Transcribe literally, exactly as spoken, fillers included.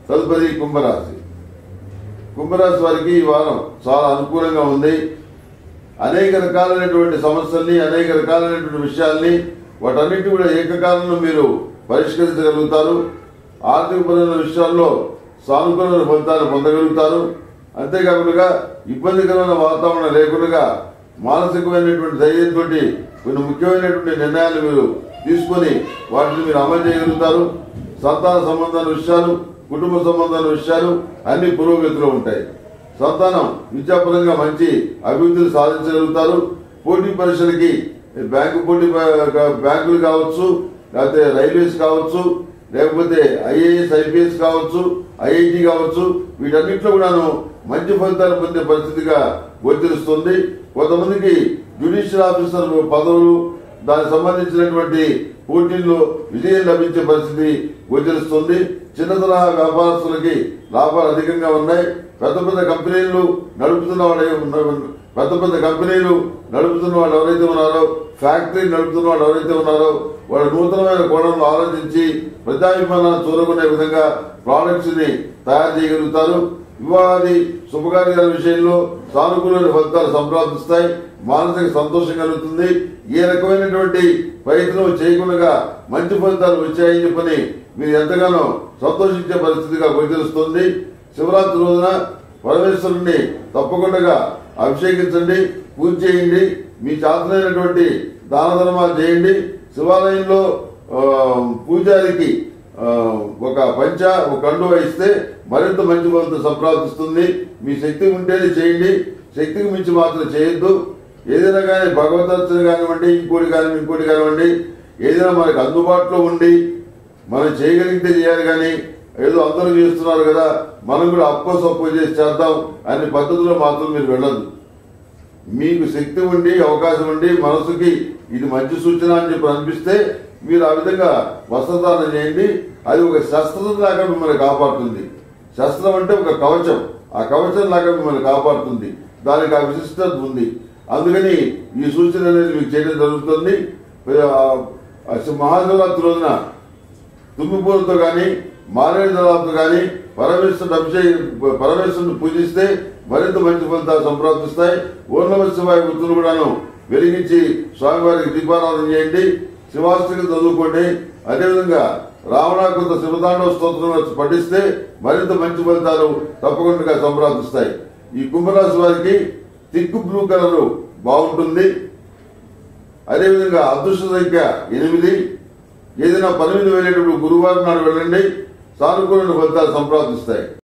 తదుపరి కుంభరాశి. కుంభరాశి వారికి ఈ వారం చాలా అనుకూలంగా ఉంది. అనేక రకాలైనటువంటి సమస్యల్ని, అనేక రకాలైనటువంటి విషయాల్ని వాటన్నిటి కూడా ఏకకాలంలో మీరు పరిష్కరించగలుగుతారు. ఆర్థికపరమైన విషయాల్లో సానుకూలమైన ఫలితాలు పొందగలుగుతారు. అంతేకాకుండా ఇబ్బందికరమైన వాతావరణం లేకుండా మానసికమైనటువంటి ధైర్యంతో కొన్ని ముఖ్యమైనటువంటి నిర్ణయాలు మీరు తీసుకొని వాటిని మీరు అమలు చేయగలుగుతారు. సంతాన సంబంధాల విషయాలు, కుటుంబ సంబంధాల విషయాలు అన్ని పురోగతిలో ఉంటాయి. సంతానం విద్యాపరంగా మంచి అభివృద్ధిని సాధించగలుగుతారు. పోటీ పరీక్షలకి బ్యాంకు పోటీ బ్యాంకులు కావచ్చు, లేకపోతే రైల్వేస్ కావచ్చు, లేకపోతే ఐఏఎస్ ఐపీఎస్ కావచ్చు, ఐఐటి కావచ్చు, వీటన్నింటిలో కూడాను మంచి ఫలితాలు పొందే పరిస్థితిగా గోచరిస్తుంది. కొంతమందికి జ్యుడిషియల్ ఆఫీసర్ పదవులు, దానికి సంబంధించినటువంటి పోటీల్లో విజయం లభించే పరిస్థితి గోచరిస్తుంది. చిన్న తరహా వ్యాపారస్తులకి లాభాలు అధికంగా ఉన్నాయి. పెద్ద పెద్ద కంపెనీలు నడుపుతున్న వాళ్ళు పెద్ద పెద్ద కంపెనీలు నడుపుతున్న వాళ్ళు ఎవరైతే ఉన్నారో, ఫ్యాక్టరీ నడుపుతున్న వాళ్ళు ఎవరైతే ఉన్నారో, వాళ్ళు నూతనమైన కోణంలో ఆలోచించి ప్రజాభిమానాన్ని చూరగొనే విధంగా ప్రాడక్ట్స్ ని తయారు చేయగలుగుతారు. వివాహాది శుభకార్యాల విషయంలో సానుకూలమైన ఫలితాలు సంప్రాప్తిస్తాయి. మానసిక సంతోషం కలుగుతుంది. ఏ రకమైనటువంటి ప్రయత్నం చేయకుండా మంచి ఫలితాలు వచ్చాయని చెప్పని మీరు ఎంతగానో సంతోషించే పరిస్థితిగా గోచరిస్తుంది. శివరాత్రి రోజున పరమేశ్వరుణ్ణి తప్పకుండా అభిషేకించండి, పూజ చేయండి, మీ చేతనైనటువంటి దాన ధర్మాలు చేయండి. శివాలయంలో పూజారికి ఒక పంచ ఒక కండువ ఇస్తే మరింత మంచి ఫలితం సంప్రాప్తిస్తుంది. మీ శక్తి ఉంటేనే చేయండి, శక్తికి మించి మాత్రం చేయొద్దు. ఏదైనా కానీ భగవద్గీత కానివ్వండి, ఇంకోటి కానివ్వండి ఇంకోటి కానివ్వండి ఏదైనా మనకు అందుబాటులో ఉండి మనం చేయగలిగితే చేయాలి. కానీ ఏదో అందరూ చేస్తున్నారు కదా మనం కూడా అప్పో సప్పో చేసి చేద్దాం అనే పద్ధతిలో మాత్రం మీరు వెళ్ళదు. మీకు శక్తి ఉండి, అవకాశం ఉండి, మనసుకి ఇది మంచి సూచన అని చెప్పి అనిపిస్తే మీరు ఆ విధంగా వస్త్రదానం చేయండి. అది ఒక శస్త్రం లాగా మిమ్మల్ని కాపాడుతుంది. శస్త్రం అంటే ఒక కవచం, ఆ కవచం లాగా మిమ్మల్ని కాపాడుతుంది. దానికి ఆ విశిష్టత ఉంది. అందుకని ఈ సూచన అనేది మీకు చేయడం జరుగుతుంది. మహాశివరాత్రి రోజున తుమ్మిపూలతో కానీ, మారేడు దళాలతో కానీ పరమేశ్వరుడు అభిషేక పరమేశ్వరుని పూజిస్తే మరింత మంచి ఫలితాలు సంప్రాప్తిస్తాయి. ఓం నమః శివాయ వృత్తులు కూడాను వెలిగించి స్వామివారికి దీపారాధన చేయండి. శివాష్టకం చదువుకోండి. అదేవిధంగా రావణాకృత శివతాండవ స్తోత్రం పఠిస్తే మరింత మంచి ఫలితాలు తప్పకుండా సంప్రాప్తిస్తాయి. ఈ కుంభరాశి వారికి థిక్ బ్లూ కలర్ బాగుంటుంది. అదేవిధంగా అదృష్ట సంఖ్య ఎనిమిది. ఏదైనా పని మీద వెళ్ళేటప్పుడు గురువారం నాడు వెళ్ళండి, సానుకూల ఫలితాలు సంప్రాప్తిస్తాయి.